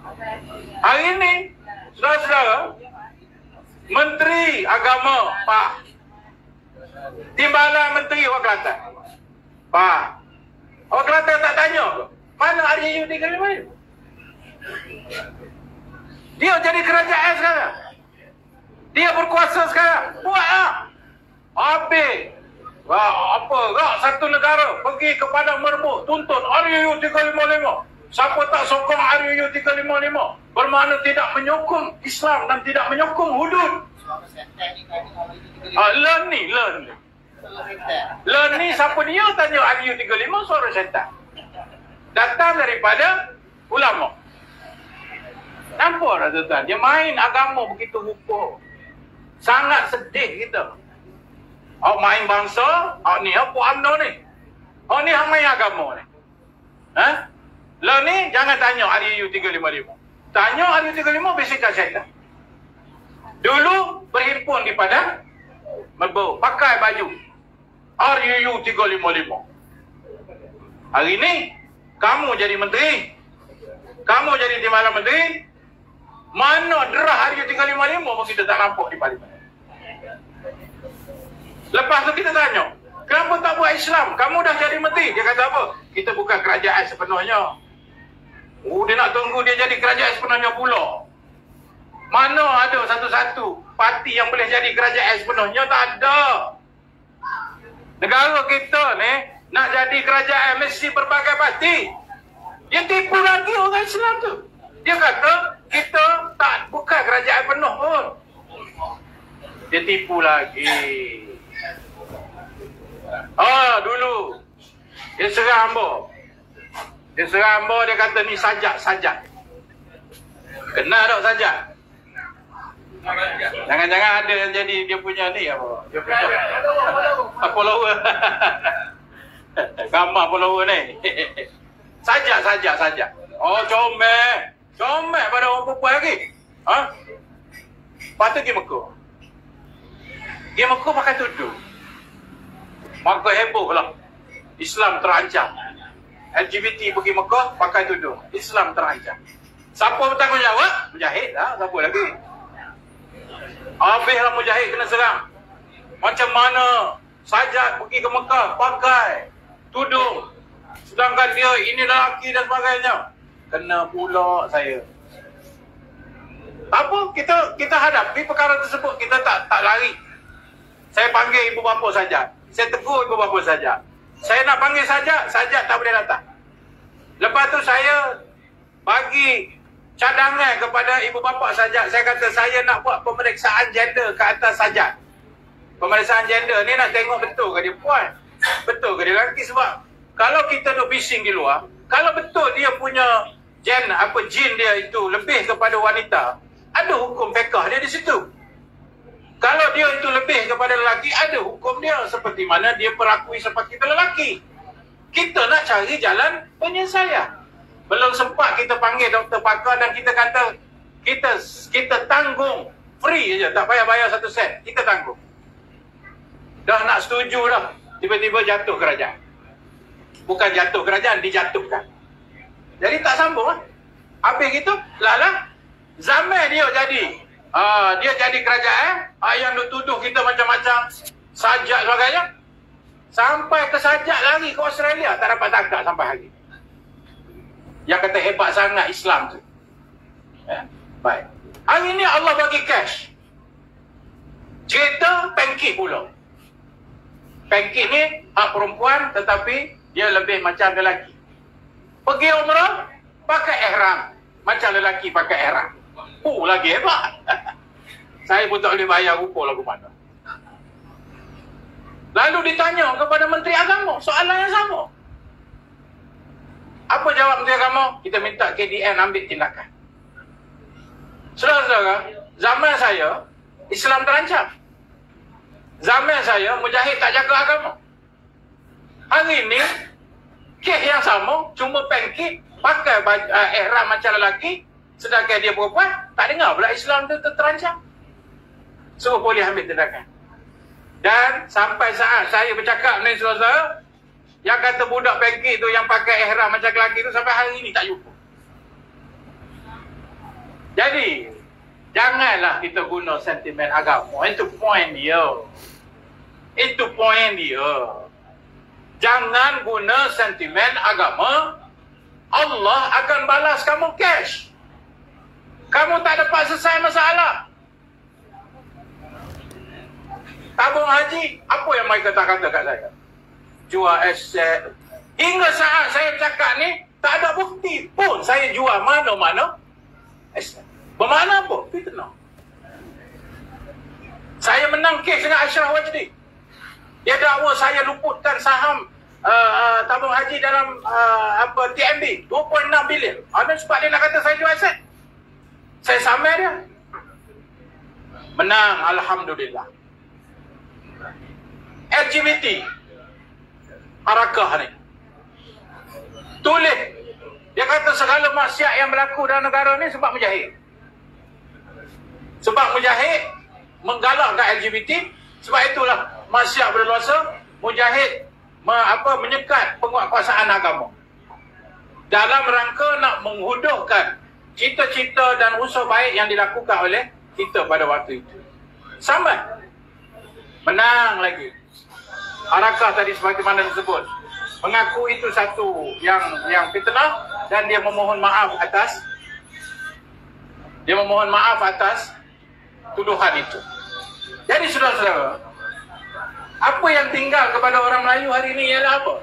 Hari ini, saudara-saudara, Menteri Agama Pak Timbalan Menteri Awak Kelantan, Pak, Awak Kelantan tak tanya ke mana RUU 35 ni? Dia jadi kerajaan sekarang, dia berkuasa sekarang. Buat lah. Habis apa satu negara pergi kepada merebut tuntut RUU 355. Siapa tak sokong RUU 355 bermakna tidak menyokong Islam dan tidak menyokong hudud. Learn ni siapa dia tanya RUU 35 suara syaitan. Datang daripada ulama. Nampak tak tuan-tuan? Dia main agama begitu rupa. Sangat sedih kita. Awak main bangsa, awak ni apa UMNO ni? Awak ni hang main agama ni. Ha? Lah ni jangan tanya RUU 355. Tanya RUU 35 bisikan syaitan. Dulu berhimpun di Padang Merbau, pakai baju RUU 355. Hari ni kamu jadi menteri, kamu jadi timbalan menteri, mana derah RUU 355 pun kita tak nampak di parlimen. Lepas tu kita tanya, kenapa tak buat Islam? Kamu dah jadi menteri. Dia kata apa? Kita bukan kerajaan sepenuhnya. Dia nak tunggu dia jadi kerajaan sepenuhnya pula. Mana ada satu-satu parti yang boleh jadi kerajaan sepenuhnya? Tak ada. Negara kita ni nak jadi kerajaan mesti berbagai parti. Dia tipu lagi orang Islam tu. Dia kata kita tak bukan kerajaan penuh pun. Dia tipu lagi. Dulu dia serang hamba. Dia serang hamba, dia kata ni sajak. Kena tak sajak? Jangan-jangan ada yang jadi dia punya ni apa? Dia punya follower. Gambar follower ni. Sajak. Oh, comel pada orang perempuan lagi. Ha? Lepas tu pergi Mekah. Pergi Mekah pakai tudung. Maka heboh lah. Islam terancam. LGBT pergi Mekah pakai tudung. Islam terancam. Siapa bertanggungjawab? Mujahid lah. Siapa lagi? Habislah Mujahid kena serang. Macam mana Sajak pergi ke Mekah pakai tudung, sedangkan dia ini lelaki dan sebagainya. Kena pula saya. Apa? Kita hadapi perkara tersebut. Kita tak lari. Saya panggil ibu bapa Sajak. Saya tegur ibu bapa Sajak. Saya nak panggil Sajak tak boleh datang. Lepas tu saya bagi cadangan kepada ibu bapa Sajak. Saya kata saya nak buat pemeriksaan gender ke atas Sajak. Pemeriksaan gender ni nak tengok betul ke dia puan, betul ke dia lelaki. Sebab kalau kita duk bising di luar, kalau betul dia punya jin dia itu lebih kepada wanita, ada hukum fiqh dia di situ. Kalau dia itu lebih kepada lelaki, ada hukum dia seperti mana dia perakui seperti kita lelaki. Kita nak cari jalan penyelesaian. Belum sempat kita panggil doktor pakar dan kita kata kita tanggung free je, tak payah bayar 1 sen. Kita tanggung. Dah nak setuju dah, tiba-tiba jatuh kerajaan. Bukan jatuh kerajaan, dijatuhkan. Jadi tak sambung lah. Habis gitu, zaman dia jadi. Dia jadi kerajaan, yang dituduh kita macam-macam, Sajak sebagainya. Sampai ke Sajak lari ke Australia, tak dapat tangkap sampai hari. Yang kata hebat sangat Islam tu. Baik. Hari ni Allah bagi cash. Cerita pancake pula. Pancake ni hak perempuan tetapi dia lebih macam lelaki. Pergi umrah pakai ihram macam lelaki pakai ihram. Lagi hebat. Saya pun tak boleh bayar rupa lagu mana. Lalu ditanya kepada Menteri Agama soalan yang sama. Apa jawab Menteri Agama? Kita minta KDN ambil tindakan. Saudara-saudara, zaman saya Islam terancam. Zaman saya Mujahid tak jaga agama. Hari ini kes yang sama, cuma pancake, pakai ihram macam lelaki, sedangkan dia perempuan, tak dengar pula Islam tu terancam. Semua boleh ambil tindakan. Dan sampai saat saya bercakap ni saudara, yang kata budak pancake tu yang pakai ihram macam lelaki tu sampai hari ini tak jumpa. Janganlah kita guna sentimen agama. Itu poin dia. Itu poin dia. Jangan guna sentimen agama. Allah akan balas kamu cash. Kamu tak dapat selesai masalah. Tabung haji, apa yang mereka tak kata kat saya? Jual aset. Hingga saat saya cakap ni, tak ada bukti pun saya jual mana-mana aset. Bermakna apa? Fitnah. Saya menang kes dengan Ashraf Wajdi. Dia dakwa saya luputkan saham tabung haji dalam TMB 2.6 bilion. Ada sebab dia nak kata saya jual aset. Saya samar dia. Menang, alhamdulillah. LGBT Harakah ni tulis, dia kata segala maksiat yang berlaku dalam negara ni sebab Mujahid. Sebab Mujahid menggalakkan LGBT. Sebab itulah maksiat berluasa. Mujahid menyekat penguatkuasaan agama dalam rangka nak menghuduhkan cita-cita dan usaha baik yang dilakukan oleh kita pada waktu itu. Sama menang lagi. Harakah tadi sebagaimana disebut mengaku itu satu yang fitnah dan dia memohon maaf atas tuduhan itu. Jadi saudara-saudara, apa yang tinggal kepada orang Melayu hari ini ialah apa?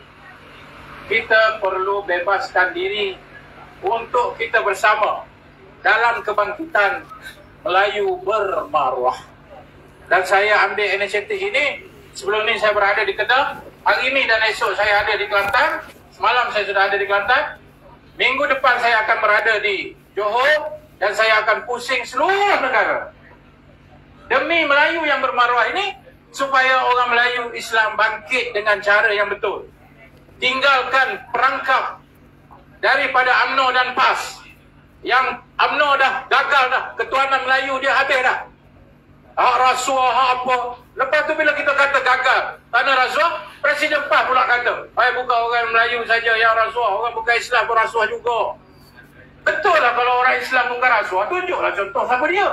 Kita perlu bebaskan diri untuk kita bersama dalam kebangkitan Melayu bermaruah. Dan saya ambil inisiatif ini. Sebelum ni saya berada di Kedah. Hari ini dan esok saya ada di Kelantan. Semalam saya sudah ada di Kelantan. Minggu depan saya akan berada di Johor. Dan saya akan pusing seluruh negara. Demi Melayu yang bermaruah ini, supaya orang Melayu Islam bangkit dengan cara yang betul. Tinggalkan perangkap daripada UMNO dan PAS. Yang UMNO dah gagal dah. Ketuanan Melayu dia habis dah. Hak rasuah, hak apa. Lepas tu bila kita kata gagal tanah rasuah, Presiden PAS pula kata, bukan orang Melayu saja yang rasuah, orang bukan Islam pun rasuah juga. Betul lah kalau orang Islam bukan rasuah, tunjuklah contoh siapa dia.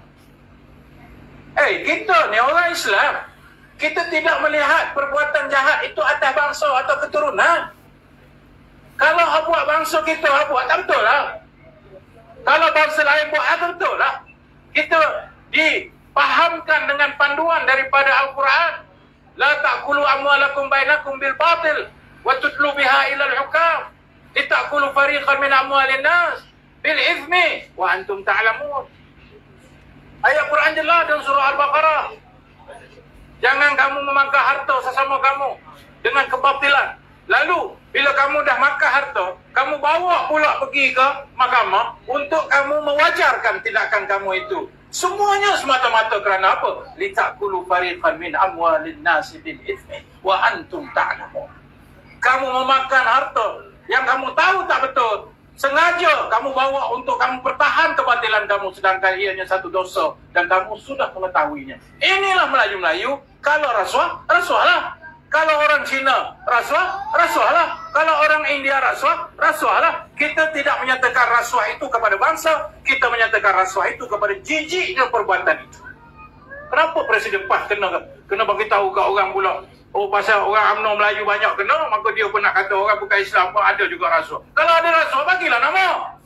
Kita ni orang Islam, kita tidak melihat perbuatan jahat itu atas bangsa atau keturunan. Kalau hak buat bangsa kita, hak buat tak betul lah. Kalau bangsa lain buat, tak betul lah. Kita dipahamkan dengan panduan daripada Al-Quran. La ta'kulu amwalakum bainakum bil batil wa tutlu biha ila al-hukam litakulu fariqan min amwalin nas bil ithmi wa antum ta'lamun. Ayat Quran jelas dalam surah Al-Baqarah. Jangan kamu memakan harta sesama kamu dengan kebatilan. Lalu bila kamu dah makan harta, kamu bawa pula pergi ke mahkamah untuk kamu mewajarkan tindakan kamu itu. Semuanya semata-mata kerana apa? Litakulu fariqan min amwalin nasi bil ithmi wa antum ta'lamun. Kamu memakan harta yang kamu tahu tak betul, sengaja kamu bawa untuk kamu pertahan kebatilan kamu, sedangkan ianya satu dosa dan kamu sudah mengetahuinya. Inilah Melayu-Melayu. Kalau rasuah, rasuahlah. Kalau orang Cina rasuah, rasuahlah. Kalau orang India rasuah, rasuahlah. Kita tidak menyatakan rasuah itu kepada bangsa, kita menyatakan rasuah itu kepada jijiknya perbuatan itu. Kenapa Presiden PAS kena bagi tahu kat orang pula? Pasal orang UMNO Melayu banyak kena, maka dia pun nak kata orang bukan Islam pun ada juga rasuah. Kalau ada rasuah, bagilah nama.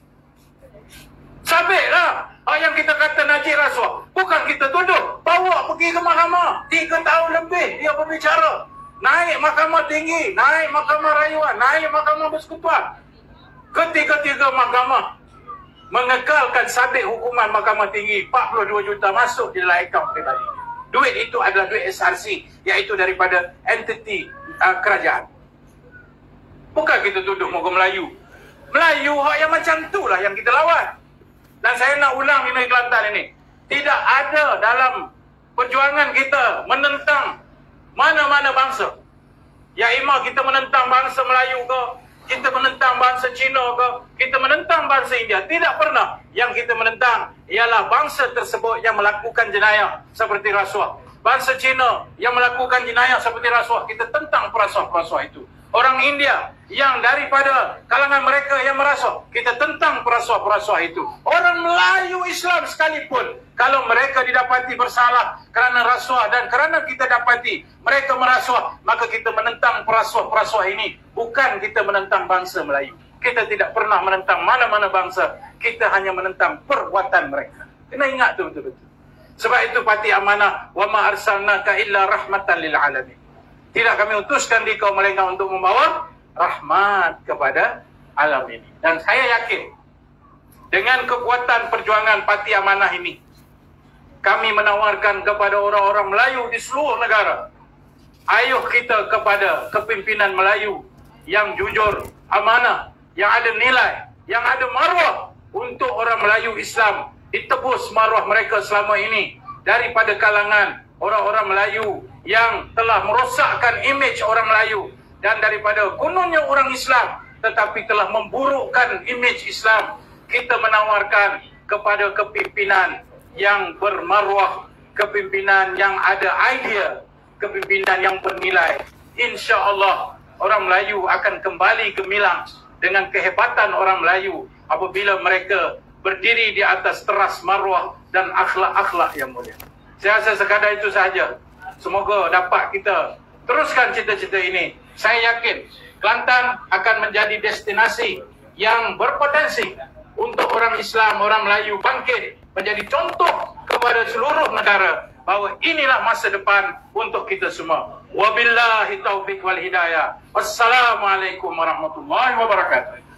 Sabitlah. Yang kita kata Najib rasuah, bukan kita tuduh. Bawa pergi ke mahkamah. 3 tahun lebih dia berbicara. Naik mahkamah tinggi, naik mahkamah rayuan, naik mahkamah persekutuan. Ketiga-tiga mahkamah mengekalkan sabit hukuman mahkamah tinggi 42 juta masuk di dalam akaun pribadi. Duit itu adalah duit SRC, iaitu daripada entiti kerajaan. Bukan kita tuduh muka Melayu. Melayu hak yang macam itulah yang kita lawan. Dan saya nak ulang di negeri Kelantan ini. Tidak ada dalam perjuangan kita menentang mana-mana bangsa. Ya ima kita menentang bangsa Melayu ke, kita menentang bangsa Cina ke, kita menentang bangsa India. Tidak pernah. Yang kita menentang ialah bangsa tersebut yang melakukan jenayah seperti rasuah. Bangsa Cina yang melakukan jenayah seperti rasuah, kita tentang perasuah-perasuah itu. Orang India yang daripada kalangan mereka yang merasuah. Kita tentang perasuah-perasuah itu. Orang Melayu Islam sekalipun, kalau mereka didapati bersalah kerana rasuah dan kerana kita dapati mereka merasuah, maka kita menentang perasuah-perasuah ini. Bukan kita menentang bangsa Melayu. Kita tidak pernah menentang mana-mana bangsa. Kita hanya menentang perbuatan mereka. Kena ingat tu betul-betul. Sebab itu Parti Amanah, wa ma arsalnaka illa rahmatan lil alamin. Tidak kami utuskan di kau melainkan untuk membawa rahmat kepada alam ini. Dan saya yakin dengan kekuatan perjuangan Parti Amanah ini, kami menawarkan kepada orang-orang Melayu di seluruh negara, ayuh kita kepada kepimpinan Melayu yang jujur, amanah, yang ada nilai, yang ada maruah untuk orang Melayu Islam ditebus maruah mereka selama ini daripada kalangan orang-orang Melayu yang telah merosakkan imej orang Melayu dan daripada kononnya orang Islam tetapi telah memburukkan imej Islam. Kita menawarkan kepada kepimpinan yang bermaruah, kepimpinan yang ada idea, kepimpinan yang bernilai. Insya-Allah orang Melayu akan kembali gemilang dengan kehebatan orang Melayu apabila mereka berdiri di atas teras maruah dan akhlak-akhlak yang mulia. Saya rasa sekadar itu sahaja. Semoga dapat kita teruskan cita-cita ini. Saya yakin Kelantan akan menjadi destinasi yang berpotensi untuk orang Islam, orang Melayu bangkit menjadi contoh kepada seluruh negara bahawa inilah masa depan untuk kita semua. Wabillahi taufiq wal hidayah. Wassalamualaikum warahmatullahi wabarakatuh.